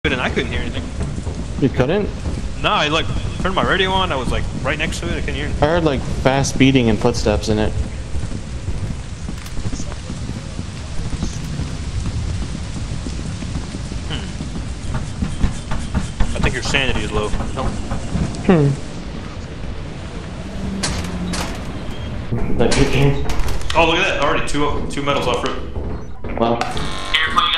And I couldn't hear anything. You couldn't? No, I like turned my radio on. I was like right next to it. I couldn't hear anything. I heard like fast beating and footsteps in it. I think your sanity is low. Like you can. Oh, look at that! Already two medals off rip. Well. Careful,